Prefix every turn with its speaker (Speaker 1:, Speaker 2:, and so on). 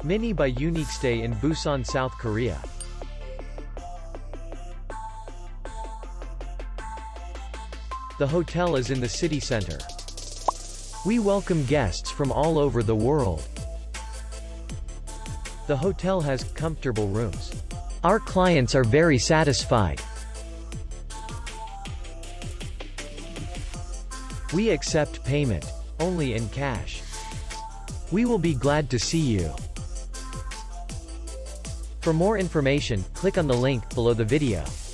Speaker 1: Mini by Uniqstay in Busan, South Korea. The hotel is in the city center. We welcome guests from all over the world. The hotel has comfortable rooms. Our clients are very satisfied. We accept payment only in cash. We will be glad to see you. For more information, click on the link below the video.